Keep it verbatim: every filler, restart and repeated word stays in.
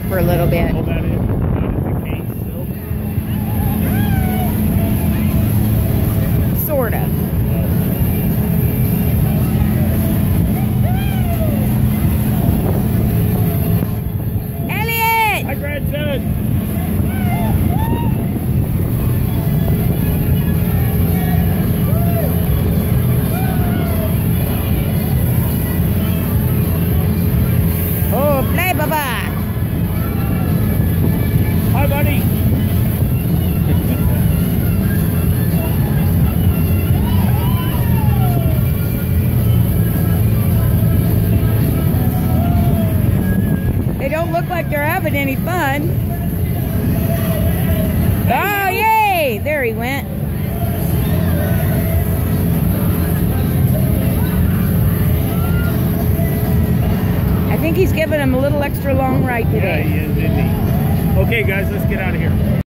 for a little bit. Pull that in. That is a case silk. Sort of. Elliot! Hi, grandson. Oh, play, Baba. Hi, buddy. They don't look like they're having any fun. Oh, yay! There he went. I think he's giving him a little extra long ride Yeah, today. he is, isn't he? Okay, guys, let's get out of here.